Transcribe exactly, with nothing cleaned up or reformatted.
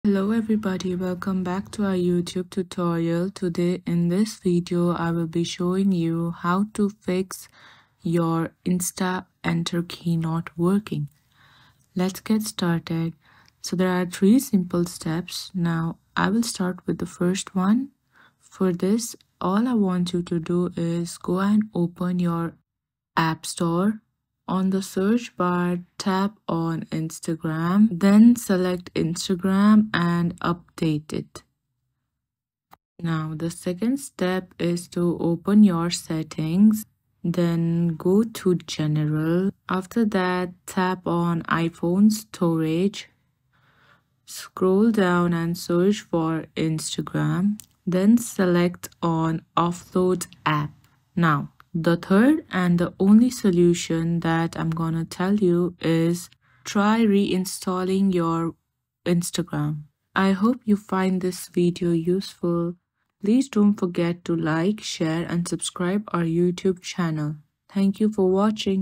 Hello everybody, welcome back to our YouTube tutorial. Today in this video I will be showing you how to fix your Insta enter key not working. Let's get started. So there are three simple steps. Now I will start with the first one. For this, all I want you to do is go and open your App Store. On the search bar, tap on Instagram, then select Instagram and update it. Now, the second step is to open your settings, then go to General. After that, tap on iPhone storage, scroll down and search for Instagram, then select on Offload App. Now, the third and the only solution that I'm gonna tell you is try reinstalling your Instagram. I hope you find this video useful. Please don't forget to like, share and subscribe our YouTube channel. Thank you for watching.